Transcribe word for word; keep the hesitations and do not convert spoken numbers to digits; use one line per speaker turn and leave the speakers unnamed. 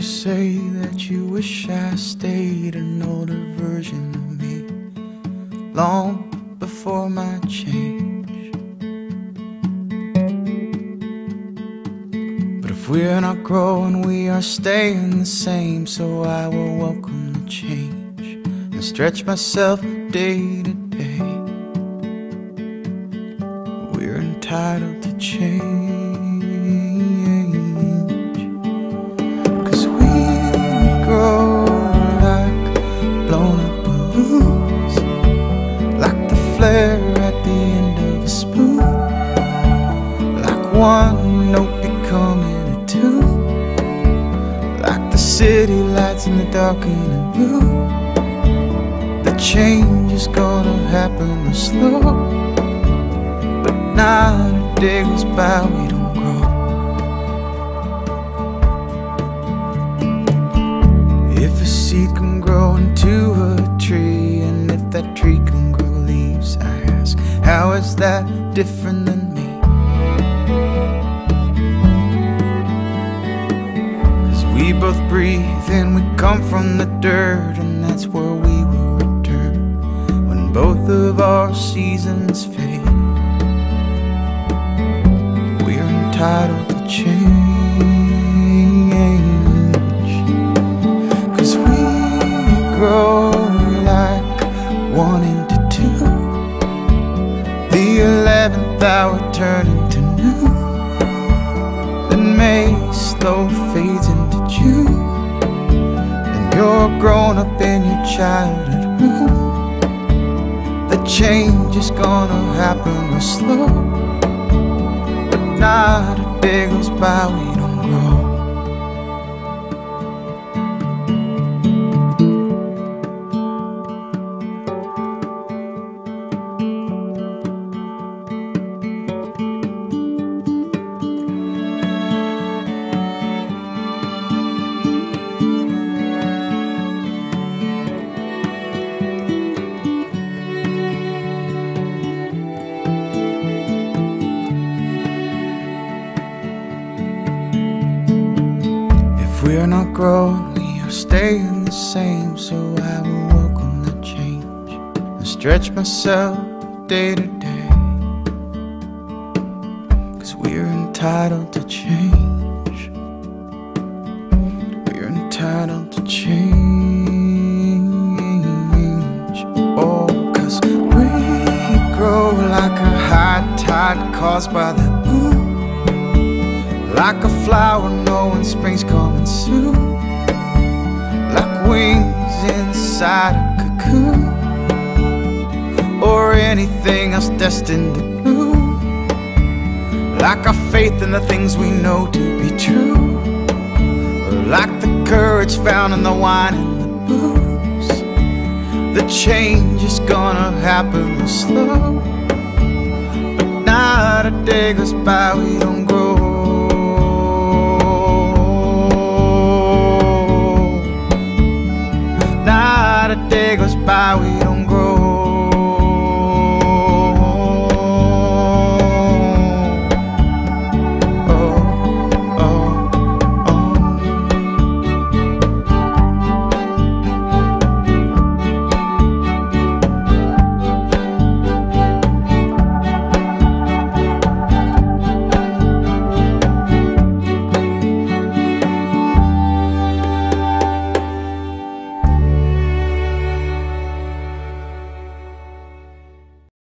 you say that you wish I stayed an older version of me, long before my change. But if we're not growing, we are staying the same. So I will welcome the change and stretch myself day to day. We're entitled to change. At the end of a spoon, like one note becoming a tune, like the city lights in the darkening room. The change is gonna happen slow, but not a day goes by we don't grow. If a seed can grow into a tree, and if that tree can grow leaves, I ask, how is that different than me? 'Cause we both breathe and we come from the dirt, and that's where we will return when both of our seasons fade. We are entitled to change, 'cause we grow like one into two. The eleventh hour turn into noon, then May slow fades into June, and you're grown up in your childhood room. The change is gonna happen slow, but not a day goes by we don't grow. We're not growing, we are staying the same. So I will welcome the change and stretch myself day to day, 'cause we're entitled to change. We're entitled to change. Oh, 'cause we grow like a high tide caused by the moon, like a flower knowing spring's coming soon, like wings inside a cocoon, or anything else destined to bloom, like our faith in the things we know to be true, or like the courage found in the wine and the booze. The change is gonna happen slow, but not a day goes by we don't grow.